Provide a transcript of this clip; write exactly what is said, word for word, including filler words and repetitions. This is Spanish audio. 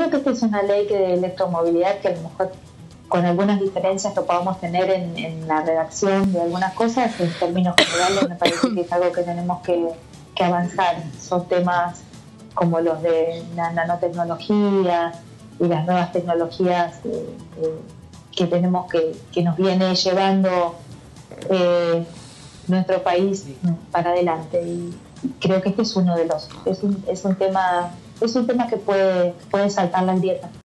creo que esta es una ley que de electromovilidad que a lo mejor con algunas diferencias que podamos tener en, en la redacción de algunas cosas, en términos generales me parece que es algo que tenemos que, que avanzar. Son temas como los de la nanotecnología y las nuevas tecnologías eh, eh, que tenemos que, que nos viene llevando eh, nuestro país para adelante, y creo que este es uno de los es un, es un tema es un tema que puede puede saltar la grieta.